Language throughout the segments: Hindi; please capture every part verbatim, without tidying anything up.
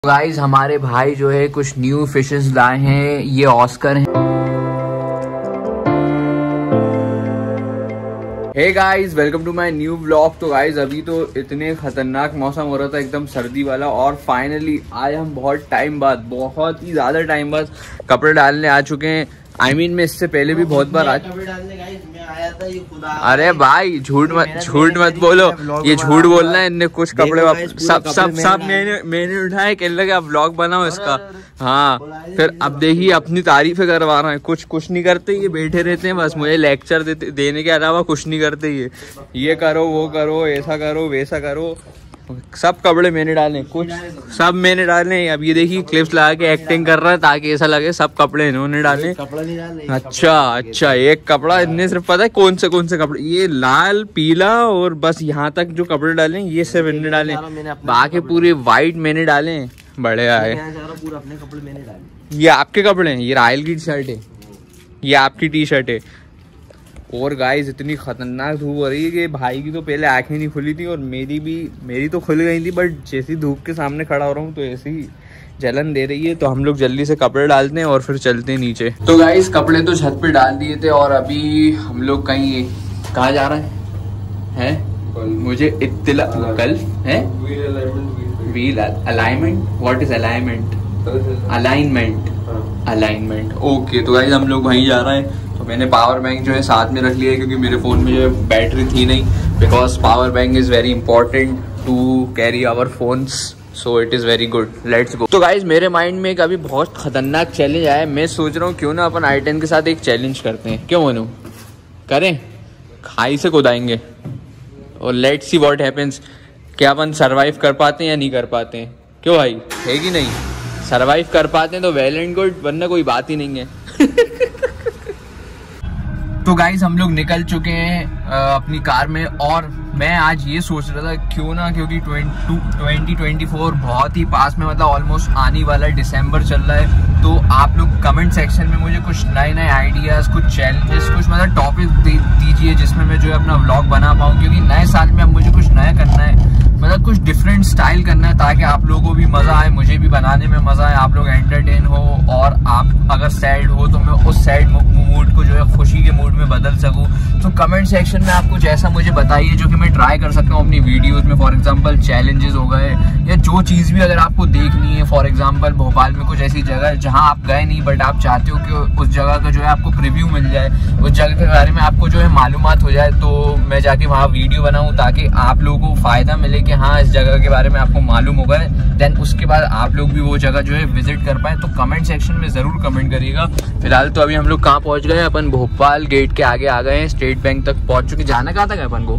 गाइज हमारे भाई जो है कुछ न्यू फिशेस लाए हैं, ये ऑस्कर हैं। Hey guys welcome to my new vlog. तो गाइज अभी तो इतने खतरनाक मौसम हो रहा था, एकदम सर्दी वाला, और फाइनली आज हम बहुत टाइम बाद, बहुत ही ज्यादा टाइम बाद कपड़े डालने आ चुके हैं। आई I मीन mean, मैं इससे पहले भी बहुत बार आ कपड़े डालने गाइस मैं आया था। ये खुदा अरे भाई झूठ मत झूठ मत बोलो, ये झूठ बोलना है। इनने कुछ कपड़े सब सब सब मैंने मैंने उठाए, कहने लगे आप व्लॉग बनाओ इसका। हाँ फिर अब देखिए अपनी तारीफें करवा रहे हैं। कुछ कुछ नहीं करते, ये बैठे रहते हैं बस, मुझे लेक्चर देते देने के अलावा कुछ नहीं करते। ये ये करो वो करो, ऐसा करो वैसा करो। सब कपड़े मैंने डाले, कुछ सब मैंने डाले। अब ये देखिए क्लिप्स लगा के एक्टिंग कर रहा है ताकि ऐसा लगे सब कपड़े इन्होंने डाले। कपड़ा नहीं डाले। अच्छा अच्छा, एक कपड़ा इन्हें सिर्फ पता है कौन से कौन से कपड़े, ये लाल पीला और बस यहाँ तक जो कपड़े डाले ये सब इन्होंने डाले, बाकी पूरे वाइट मैंने डाले। बड़े आए अपने कपड़े मैंने डाले। ये आपके कपड़े हैं, ये रायल की शर्ट है, ये आपकी टी शर्ट है। और गाइस इतनी खतरनाक धूप हो रही है कि भाई की तो पहले आंखें नहीं खुली थी और मेरी भी मेरी तो खुल गई थी, बट जैसी धूप के सामने खड़ा हो रहा हूँ तो ऐसी ही जलन दे रही है। तो हम लोग जल्दी से कपड़े डालते हैं और फिर चलते हैं नीचे। तो गाइस कपड़े तो छत पे डाल दिए थे और अभी हम लोग कहीं कहाँ जा रहे हैं है? मुझे इत्तला कल है wheel alignment. What is alignment? Alignment alignment okay. तो गाइस हम लोग वहीं जा रहे हैं। तो मैंने पावर बैंक जो है साथ में रख लिया है क्योंकि मेरे फ़ोन में जो है बैटरी थी नहीं, because power bank is very important to carry our phones, so it is very good. Let's go. तो गाइज मेरे माइंड में एक अभी बहुत खतरनाक चैलेंज आया है। मैं सोच रहा हूँ क्यों ना अपन आई टेन के साथ एक चैलेंज करते हैं। क्यों मनू करें? खाई से कुदाएंगे और लेट्स सी व्हाट हैपेंस। क्या अपन सर्वाइव कर पाते हैं या नहीं कर पाते हैं? क्यों भाई, है कि नहीं? सर्वाइव कर पाते हैं तो वेल एंड गुड, वरना कोई बात ही नहीं है। तो गाइज हम लोग निकल चुके हैं अपनी कार में, और मैं आज ये सोच रहा था क्यों ना, क्योंकि ट्वेंटी ट्वेंटी फोर बहुत ही पास में, मतलब ऑलमोस्ट आने वाला है, दिसंबर चल रहा है। तो आप लोग कमेंट सेक्शन में मुझे कुछ नए नए आइडियाज़, कुछ चैलेंजेस, कुछ मतलब टॉपिक दे दीजिए जिसमें मैं जो है अपना व्लॉग बना पाऊँ, क्योंकि नए साल में अब मुझे कुछ नया करना है, मतलब कुछ डिफरेंट स्टाइल करना है ताकि आप लोगों को भी मज़ा आए, मुझे भी बनाने में मज़ा आए, आप लोग एंटरटेन हो, और आप अगर सैड हो तो मैं उस सैड मूड को जो है खुशी के मूड में बदल सकूं। तो कमेंट सेक्शन में आप कुछ ऐसा मुझे बताइए जो कि मैं ट्राई कर सकता हूँ अपनी वीडियोस में। फॉर एग्जांपल चैलेंजेस हो गए, या जो चीज़ भी अगर आपको देखनी है। फॉर एग्जांपल भोपाल में कुछ ऐसी जगह जहाँ आप गए नहीं बट आप चाहते हो कि उस जगह का जो है आपको प्रीव्यू मिल जाए, उस जगह के बारे में आपको जो है मालूमात हो जाए, तो मैं जाके वहाँ वीडियो बनाऊँ ताकि आप लोगों को फ़ायदा मिले कि हाँ इस जगह के बारे में आपको मालूम होगा। देन उसके बाद आप लोग भी वो जगह जो है विजिट कर पाए। तो कमेंट सेक्शन में ज़रूर कमेंट करिएगा। फिलहाल तो अभी हम लोग कहाँ पहुँच गए? अपन भोपाल गेट के आगे आ गए हैं, स्टेट बैंक तक पहुँच चुके। जाना कहाँ तक है अपन को?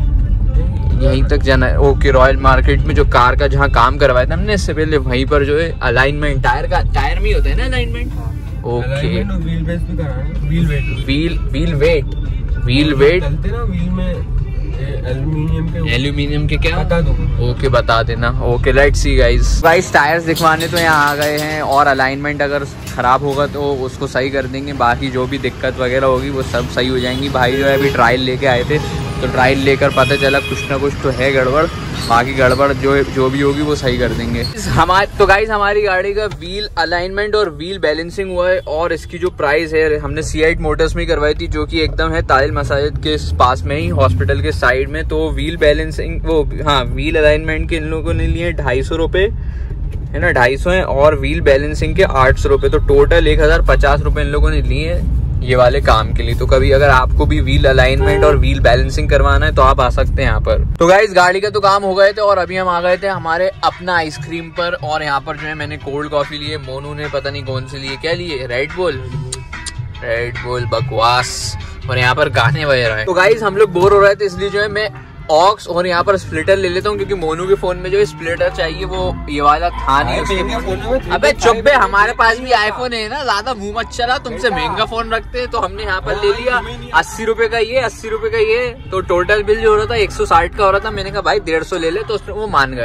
यहीं तक जाना है। ओके, रॉयल मार्केट में जो कार का जहाँ काम करवाया था हमने इससे पहले, वहीं पर जो है अलाइनमेंट, टायर का टायर में ही होता है ना अलाइनमेंट। ओके, व्हील बेस भी कराना, wheel weight wheel wheel weight wheel weight wheel में एल्यूमिनियम के एल्यूमिनियम के क्या बता दो? ओके बता देना। Okay let's see guys. Guys tyres दिखवाने तो यहाँ आ गए हैं, और अलाइनमेंट अगर खराब होगा तो उसको सही कर देंगे, बाकी जो भी दिक्कत वगैरह होगी वो सब सही हो जाएंगी। भाई जो है अभी ट्रायल लेके आए थे, तो ट्रायल लेकर पता चला कुछ ना कुछ तो है गड़बड़, बाकी गड़बड़ जो जो भी होगी वो सही कर देंगे हमारे। तो गाइस हमारी गाड़ी का व्हील अलाइनमेंट और व्हील बैलेंसिंग हुआ है, और इसकी जो प्राइस है हमने सीआईट मोटर्स में करवाई थी, जो कि एकदम है तालिल मसाजिद के पास में ही, हॉस्पिटल के साइड में। तो व्हील बैलेंसिंग वो हाँ व्हील अलाइनमेंट के इन लोगों ने लिए ढाई सौ रुपये है ना, ढाई सौ है, और व्हील बैलेंसिंग के आठ सौ रुपये, तो टोटल एक हजार पचास रुपये इन लोगों ने लिए हैं ये वाले काम के लिए। तो कभी अगर आपको भी व्हील अलाइनमेंट और व्हील बैलेंसिंग करवाना है तो आप आ सकते हैं यहाँ पर। तो गाइस गाड़ी का तो काम हो गए थे, और अभी हम आ गए थे हमारे अपना आइसक्रीम पर, और यहाँ पर जो है मैंने कोल्ड कॉफी लिए, मोनू ने पता नहीं कौन सी लिए, क्या लिए? रेड बुल रेड बुल बकवास, और यहाँ पर गाने वगैरह है। तो गाइस हम लोग बोर हो रहे थे, इसलिए जो है मैं ऑक्स और यहाँ पर स्प्लिटर ले लेता हूँ, क्योंकि मोनू के फोन में जो स्प्लिटर चाहिए वो ये वाला था नहीं उसके। अबे चुप बे, हमारे पास भी आईफोन है ना, ज्यादा मुंह मत चला, तुमसे महंगा फोन रखते हैं। तो हमने यहाँ पर ले लिया अस्सी रुपए का ये, अस्सी रुपए का ये, तो टोटल बिल जो हो रहा था एक सौ साठ का हो रहा था। मैंने कहा भाई डेढ़ सौ ले ले, तो उसमें वो मान गया।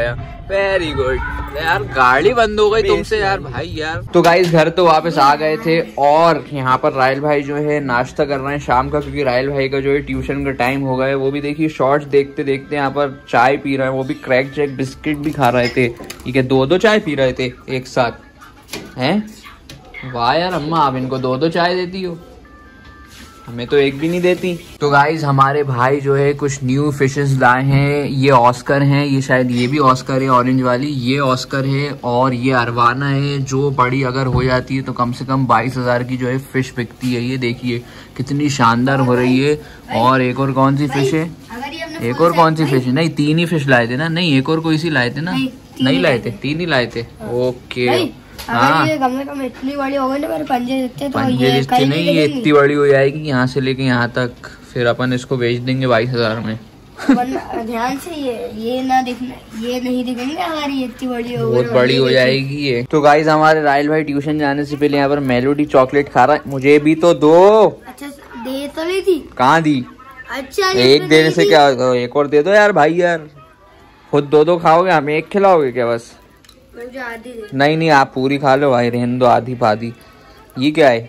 वेरी गुड यार, गाड़ी बंद हो गई तुमसे यार भाई यार। तो गाइस घर तो वापस आ गए थे और यहाँ पर रायल भाई जो है नाश्ता कर रहे हैं शाम का, क्योंकि रायल भाई का जो है ट्यूशन का टाइम हो गया है। वो भी देखिए शॉर्ट्स देखते देखते यहाँ पर चाय पी रहे हैं, वो भी क्रैक जैक बिस्किट भी खा रहे थे। ठीक है, दो दो चाय पी रहे थे एक साथ हैं। वाह यार अम्मा, आप इनको दो दो चाय देती हो, हमें तो एक भी नहीं देती। तो गाइज हमारे भाई जो है कुछ न्यू फिशेस लाए हैं। ये ऑस्कर हैं, ये शायद ये भी ऑस्कर है ऑरेंज वाली, ये ऑस्कर है और ये अरवाना है, जो बड़ी अगर हो जाती है तो कम से कम बाईस हजार की जो है फिश बिकती है। ये देखिए कितनी शानदार हो रही है। और एक और कौन सी फिश है, एक और कौन सी फिश है? नहीं तीन ही फिश लाए थे ना, नहीं एक और कोई सी लाए थे ना? नहीं लाए थे, तीन ही लाए थे। ओके हाँ, ये कम से कम इतनी बड़ी हो गई ना, मेरे पंजे दिखते तो पंजे दिखते नहीं, ये इतनी बड़ी हो जाएगी यहाँ से लेके यहाँ तक, फिर अपन इसको बेच देंगे बाईस हजार में। ध्यान से ये ये ना दिखना, ये नहीं दिखेंगे अगर ये इतनी बड़ी हो, बहुत बड़ी हो जाएगी ये। तो गाइज हमारे रायल भाई ट्यूशन जाने से पहले यहाँ पर मेलोडी चॉकलेट खा रहा है। मुझे भी तो दो। अच्छा दे तो नहीं थी? कहाँ दी? अच्छा एक देने से क्या, एक और दे दो यार भाई यार, खुद दो दो खाओगे, हमें एक खिलाओगे क्या? बस मुझे आधी दे। नहीं नहीं आप पूरी खा लो भाई, रहने दो आधी पाधी। ये क्या है?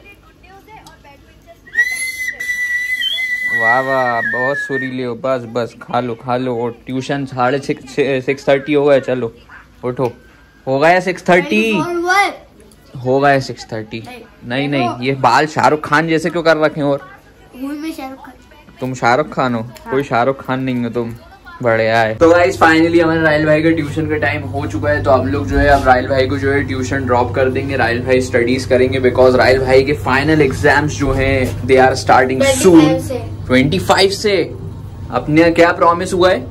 वाह वाह बहुत सुरीले हो, बस बस खा लो खा लो। और ट्यूशन साढ़े सिक्स सिक्स थर्टी हो गया, चलो उठो। हो गया सिक्स थर्टी हो गया सिक्स थर्टी नहीं नहीं, ये बाल शाहरुख खान जैसे क्यों कर रखे? और तुम शाहरुख खान हो? कोई शाहरुख खान नहीं हो तुम, बढ़िया है। तो गाइस फाइनली हमारे रायल भाई का ट्यूशन का टाइम हो चुका है, तो हम लोग जो है अब रायल भाई को जो है ट्यूशन ड्रॉप कर देंगे। रायल भाई स्टडीज करेंगे बिकॉज रायल भाई के फाइनल एग्जाम्स जो हैं दे आर स्टार्टिंग सून। पच्चीस से अपने क्या प्रॉमिस हुआ है?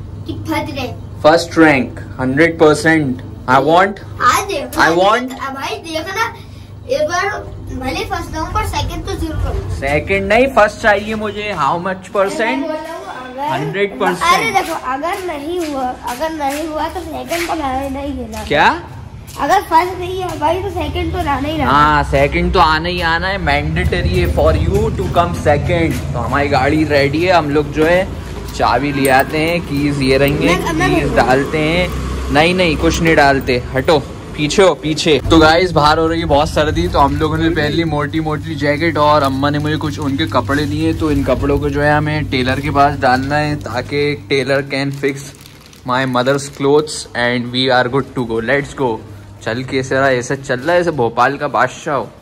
First rank hundred percent. I want I want भाई देखना एक बार भले फर्स्ट हूँ पर सेकंड तो जरूर करूँ। सेकंड नहीं फर्स्ट चाहिए मुझे। How much percent? Hundred percent. अरे देखो अगर नहीं हुआ अगर नहीं हुआ तो सेकंड तो लाना नहीं है। क्या? अगर फर्स्ट नहीं है भाई तो सेकंड तो लाना ही लाना। हाँ सेकंड तो आना ही आना है, मैंडेटरी है for you to come second. तो हमारी गाड़ी रेडी है, हम लोग जो है चाबी ले आते हैं, कीज ये रहेंगे, कीज डालते हैं। नहीं नहीं कुछ नहीं डालते, हटो पीछे हो पीछे। तो गाइस बाहर हो रही है बहुत सर्दी, तो हम लोगों ने पहन ली मोटी मोटी जैकेट और अम्मा ने मुझे कुछ उनके कपड़े दिए। तो इन कपड़ों को जो है हमें टेलर के पास डालना है ताकि tailor can fix my mother's clothes and we are good to go. Let's go. चल के सरा ऐसा चल रहा है ऐसे भोपाल का बादशाह हो।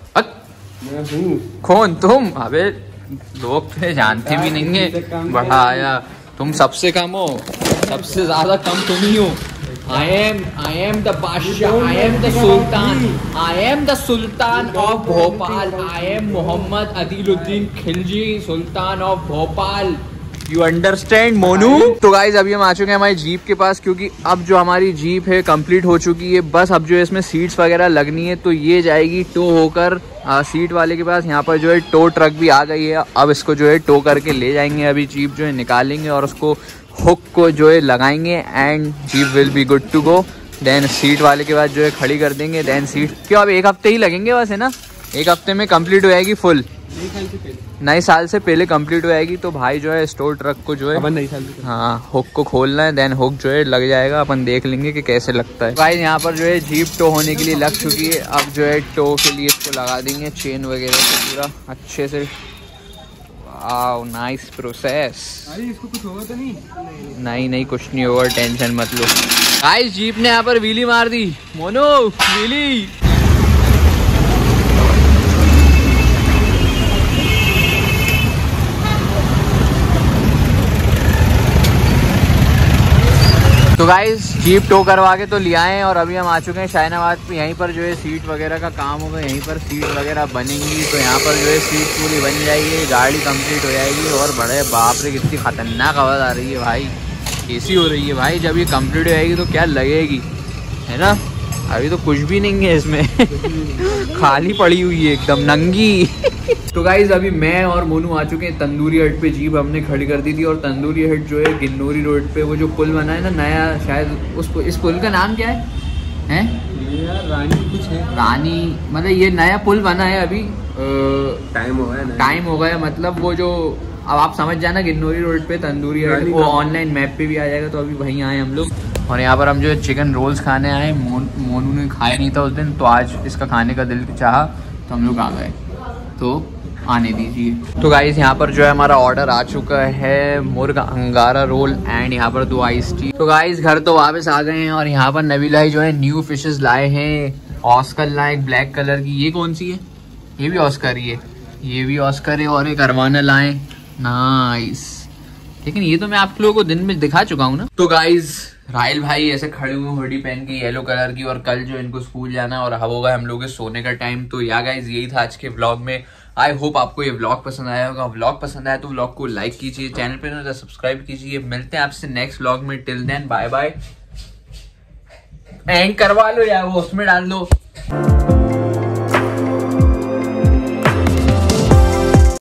कौन तुम? अबे लोग तो जानते भी नहीं है, बढ़ा आया। तुम सबसे कम हो, सबसे ज्यादा कम तुम ही हो। I am I am the Basha, I am the Sultan, I am the Sultan of Bhopal, I am Muhammad Adiluddin Khilji, Sultan of Bhopal. You understand Monu? तो गाइज अभी हम आ चुके हैं हमारी जीप के पास, क्योंकि अब जो हमारी जीप है कंप्लीट हो चुकी है। बस अब जो है इसमें सीट्स वगैरह लगनी है, तो ये जाएगी टो होकर आ, सीट वाले के पास। यहाँ पर जो है टो ट्रक भी आ गई है, अब इसको जो है टो करके ले जाएंगे। अभी जीप जो है निकालेंगे और उसको हुक को जो है लगाएंगे and jeep will be good to go. Then seat वाले के बाद जो है खड़ी कर देंगे। देन सीट क्यों अब एक हफ्ते ही लगेंगे बस, है ना? एक हफ्ते में कंप्लीट हो जाएगी फुल, नए साल से पहले कंप्लीट हो जाएगी। तो भाई जो है स्टोर ट्रक को जो है नए साल हाँ हुक को खोलना है, देन हुक जो है लग जाएगा। अपन देख लेंगे कि कैसे लगता है। भाई यहाँ पर जो है जीप टो होने के लिए लग चुकी है, अब जो है टो के लिए इसको लगा देंगे चेन वगैरह से पूरा अच्छे से। Wow nice process. इसको कुछ होगा तो नहीं? नहीं नहीं कुछ नहीं होगा, टेंशन मत लो। गाइस जीप ने यहाँ पर व्हीली मार दी। Mono wheelie. तो गाइस जीप टो करवा के तो ले आए हैं और अभी हम आ चुके हैं शाहनाबाद पे। यहीं पर जो है सीट वगैरह का काम होगा, यहीं पर सीट वगैरह बनेंगी। तो यहाँ पर जो है सीट पूरी बन जाएगी, गाड़ी कंप्लीट हो जाएगी। और बड़े बाप रे कितनी खतरनाक आवाज़ आ रही है भाई, कैसी हो रही है भाई। जब ये कंप्लीट हो जाएगी तो क्या लगेगी, है ना? अभी तो कुछ भी नहीं है इसमें खाली पड़ी हुई है एकदम नंगी। तो गाइज अभी मैं और मोनू आ चुके हैं तंदूरी हट पे। जीप हमने खड़ी कर दी थी और तंदूरी हट जो है गिन्नौरी रोड पे, वो जो पुल बना है ना नया, शायद उस इस पुल का नाम क्या है? हैं? रानी कुछ है, रानी मतलब ये नया पुल बना है अभी। टाइम हो गया टाइम हो गया मतलब वो जो अब आप समझ जाना गिन्नौरी रोड पे तंदूरी हट, वो ऑनलाइन मैप पे भी आ जाएगा। तो अभी वहीं आए हम लोग। और यहाँ पर हम जो चिकन रोल्स खाने आए, मोन, मोनू ने खाया नहीं था उस दिन, तो आज इसका खाने का दिल चाहा तो हम लोग आ गए, तो आने दीजिए। तो गाइस यहाँ पर जो है हमारा ऑर्डर आ चुका है, मुर्गा अंगारा रोल एंड यहाँ पर दो आइस टी। तो गाइस घर तो वापस आ गए हैं और यहाँ पर नबील भाई जो है न्यू फिशेस लाए हैं। ऑस्कर लाए ब्लैक कलर की, ये कौन सी है? ये भी ऑस्कर ही है, ये भी ऑस्कर है। और एक अरवाना लाए, नाइस। लेकिन ये तो मैं आप लोगों को दिन में दिखा चुका हूँ ना। तो गाइज राहिल भाई ऐसे खड़े हुए हुडी पहन के येलो कलर की, और कल जो इनको स्कूल जाना है और अब होगा हम लोग के सोने का टाइम। तो या गाइज यही था आज के व्लॉग में। आई होप आपको ये व्लॉग पसंद आया होगा। व्लॉग पसंद आया तो व्लॉग को लाइक कीजिए, चैनल पर सब्सक्राइब कीजिए। मिलते हैं आपसे नेक्स्ट व्लॉग में। Till then bye bye. End करवा लो यार, वो उसमें डाल दो।